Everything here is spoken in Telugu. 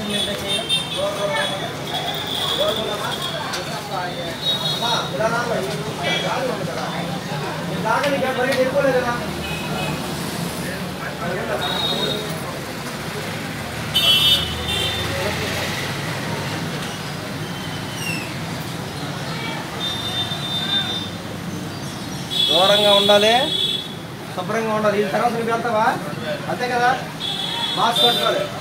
దూరంగా ఉండాలి, శుభ్రంగా ఉండాలి. ఈ తర్వాత నువ్వు వెళ్తావా? అంతే కదా, మాస్క్ కట్టుకోవాలి.